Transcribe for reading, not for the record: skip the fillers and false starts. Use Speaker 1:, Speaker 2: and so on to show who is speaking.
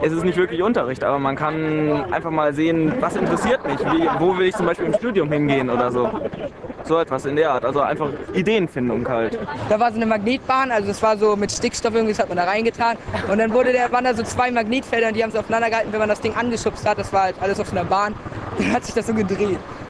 Speaker 1: es ist nicht wirklich Unterricht, aber man kann einfach mal sehen, was interessiert mich, wo will ich zum Beispiel im Studium hingehen oder so. So etwas in der Art, also einfach Ideenfindung halt.
Speaker 2: Da war so eine Magnetbahn, also das war so mit Stickstoff irgendwie, das hat man da reingetan. Und dann waren da so zwei Magnetfelder und die haben es aufeinander gehalten, wenn man das Ding angeschubst hat, das war halt alles auf so einer Bahn, dann hat sich das so gedreht.